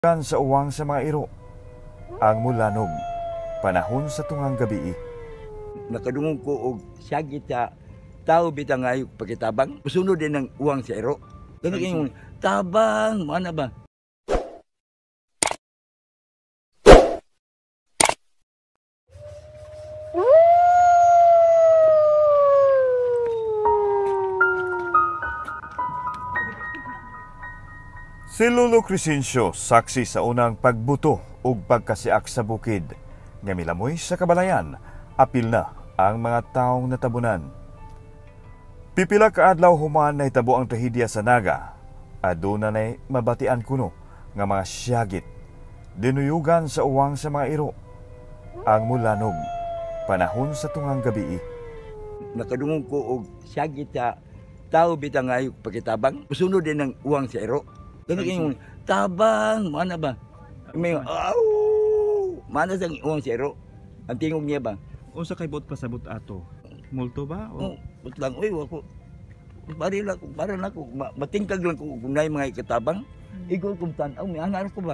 Sa uwang sa mga iro, ang mulanog, panahon sa tungang gabi. Nakadungog ko og syagit sa tao bitang ayok pagkitabang. Sunod din ng uwang sa iro. Kaya yung tabang, mana ba? Si Lolo Crescencio, saksi sa unang pagbuto ug pagkasiak sa bukid. Nga milamoy sa kabalayan, apil na ang mga taong natabunan. Pipila ka adlaw human na hitabo ang trahedya sa Naga. Aduna na'y mabatian kuno nga mga syagit. Dinuyugan sa uwang sa mga iro. Ang mulanog, panahon sa tungang gabi. Nakadungog ko og syagit sa tao bitang ayok pagkitabang. Sunod din ng uwang sa iro. Kaya yung tabang, mana ba? May mana sa uwang sa iro. Ang tingog niya ba? O sa kaibot pasabot ato. Multo ba? O Lang, ako. Para na ako, matingkag lang ko kung na yung mga ikatabang. Ikaw kung tanaw, may hangarap ko ba?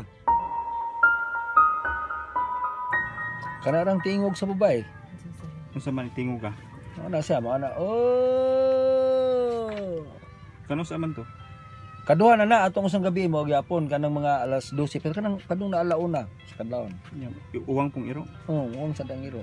Kanarang tingog sa babae. kung sa man tingog ka. Ano siya, mga oh! Kano sa man to? Kaduha na atong usang gabi mo gyapon kanang mga alas 12 pero kanang kadung na alauna sa kadlawon. Uwang pong iro. Uwang sa dangiro.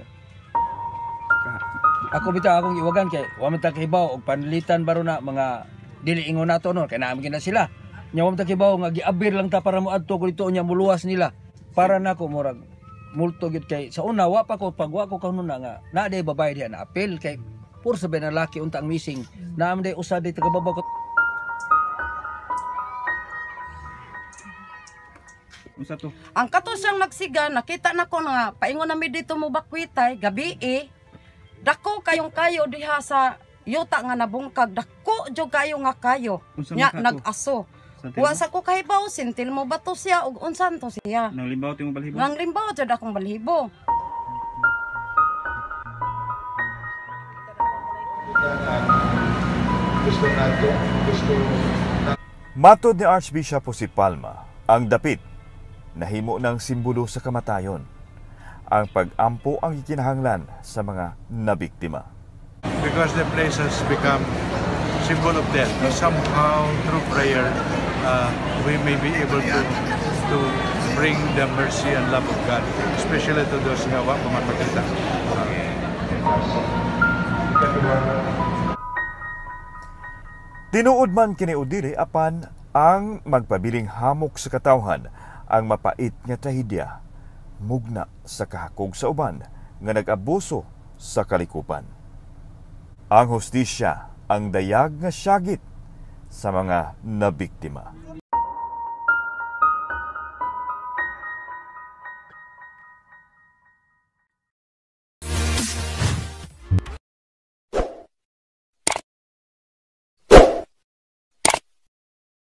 Ako bitaw akong iwagan kay wa man ta kahibaw og panlitan baro na mga dili ingon nato no kay naami na sila. Nya wa man ta kahibaw nga giabir lang ta para moadto ko dito nya muluwas nila. Para nako murag multo gid kay sa una wa pa ko pagwa ko kanuna nga na day babae diha na apel kay pur sa na laki unta ang missing. Naam day usa day tagababaw ko. Unsa to? Ang kato siyang nagsiga, nakita na ko nga, paingon namin dito mo bakwitay, gabi dako kayong kayo diha sa yuta nga nabungkag, dako jud kayo nga kayo. Nya nag-aso. Wa sa ko kahibaw, sintil mo ba to siya, ug unsan to siya? Nang limbaw timo balhibo? Nang limbaw jud akong balhibo. Matod ni Archbishop Jose Palma, ang dapit nahimo ng simbolo sa kamatayon. Ang pag-ampo ang ikinahanglan sa mga nabiktima. Because the place has become symbol of death. Somehow, through prayer, we may be able to bring the mercy and love of God, especially to those nga wa makakita. Tinuod man kini udili apan ang magpabiling hamok sa katawhan ang mapait nga trahedya mugna sa kahakog sa uban nga nag-abuso sa kalikupan. Ang hustisya ang dayag nga syagit sa mga nabiktima.